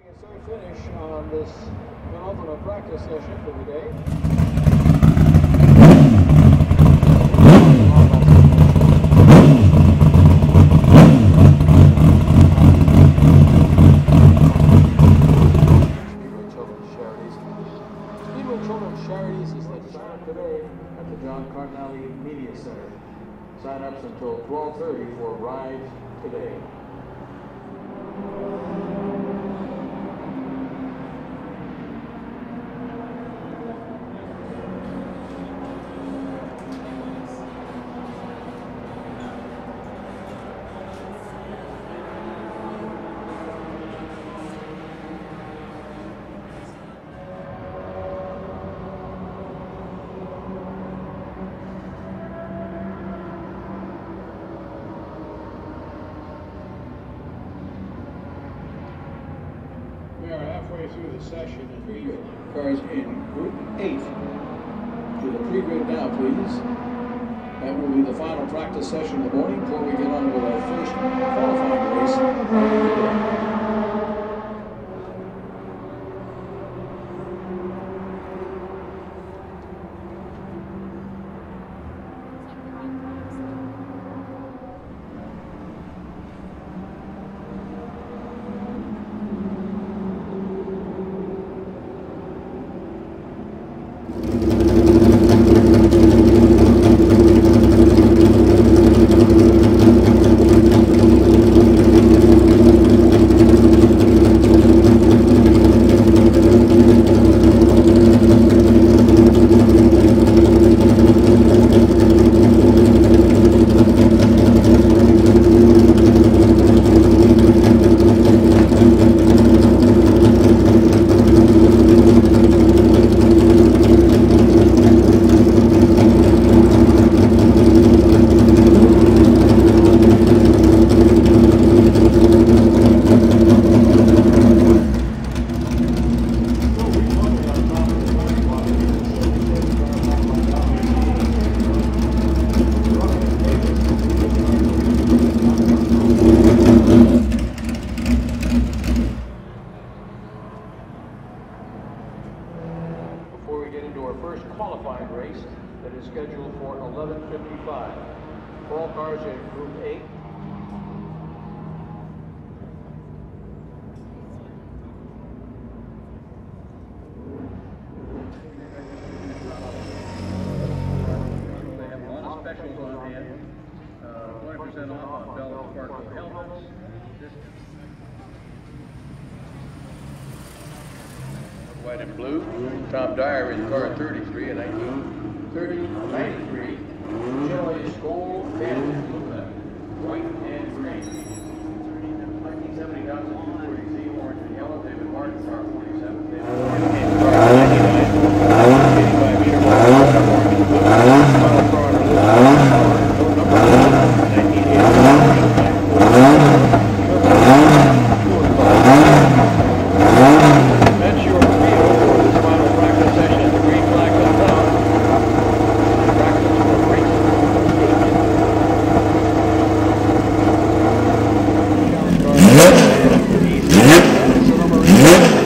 Finish on this penultimate practice session for the day. Speedway Children's Charities is the sign up today at the John Cardinale Media Center. Sign-ups until 12:30 for Ride Today. We are halfway through the session and pre-grid. Cars in Group 8. To the pre-grid now, please. That will be the final practice session of the morning before we get on with our first qualifying race of the day. Before we get into our first qualifying race that is scheduled for 11:55. All cars in Group 8. They have a lot of specials on hand. 20% off on Bell Sparkle helmets. White and blue. Tom Dyer in car 33 in 1993. Chevrolet Skoal and white and green. 1970 Dodge 240Z, orange and yellow. David Martin, car 47. David Martin in car 99. 85 meter wide, orange and blue. Final car on our list. Number 1988. That's your field for this final practice session. The green flag comes out. Practice for race. Sonoma Raceway.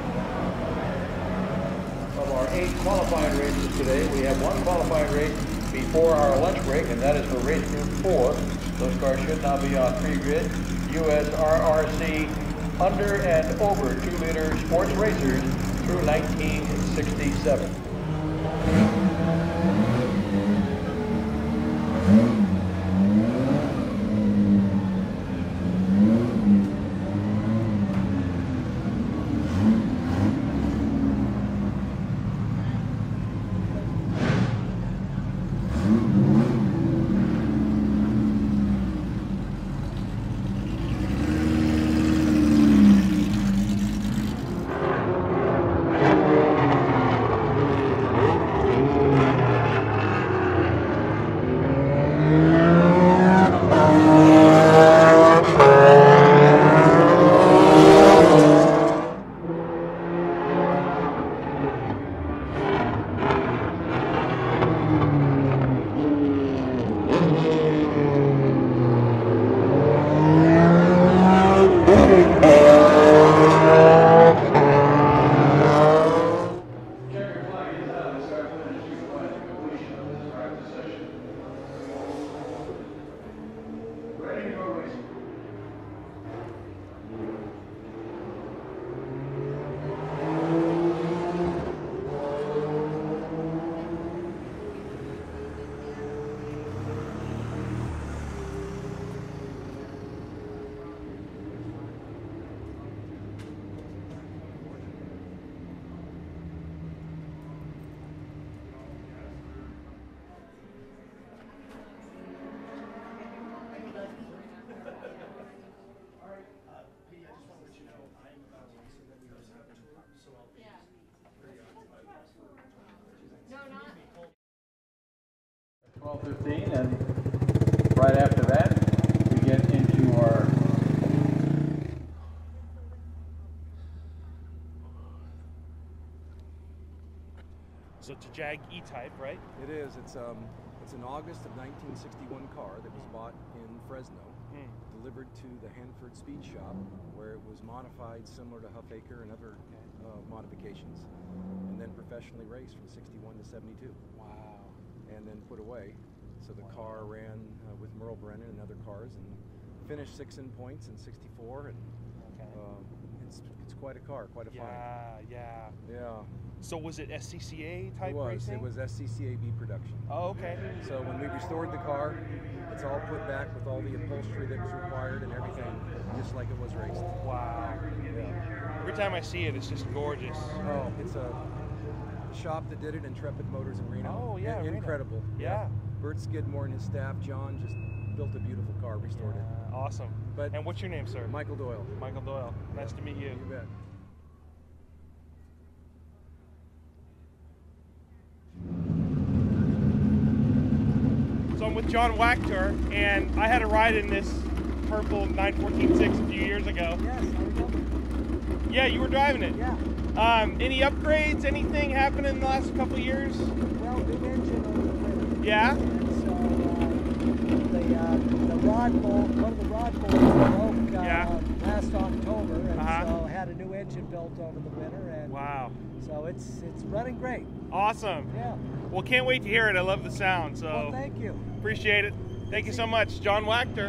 Of our 8 qualifying races today, we have one qualifying race before our lunch break, and that is for race group 4. Those cars should now be on pre-grid. USRRC under and over 2-liter sports racers through 1967. At 12:15, and right after that, we get into our So it's a Jag E-Type, right? It is. It's an August of 1961 car that was bought in Fresno, delivered to the Hanford Speed Shop, where it was modified similar to Huffaker and other modifications, and then professionally raced from 61 to 72. Wow. And then put away. So the car ran with Merle Brennan and other cars, and finished 6 in points in 64, and it's quite a car, quite a find. Yeah. So was it SCCA type It was. racing? It was SCCA-B production. Oh, okay. So when we restored the car, it's all put back with all the upholstery that was required and everything, just like it was raced. Wow. Yeah. Every time I see it, it's just gorgeous. Oh, it's a shop that did it, Intrepid Motors in Reno. Oh, yeah, Reno. Incredible. Yeah. Bert Skidmore and his staff, John, just built a beautiful car, restored it. Awesome. But and what's your name, sir? Michael Doyle. Michael Doyle. Nice to meet you. You bet. So I'm with John Wachter, and I had a ride in this purple 914-6 a few years ago. Yes, I remember. Yeah, you were driving it. Yeah. Any upgrades, anything happened in the last couple of years? Well, new engine over the winter. Yeah? So the rod bolt, one of the rod bolts broke last October, and so had a new engine built over the winter, and wow. So it's running great. Awesome. Yeah. Well, can't wait to hear it. I love the sound. So Well, thank you. Appreciate it. Thank you so much, John Wachter.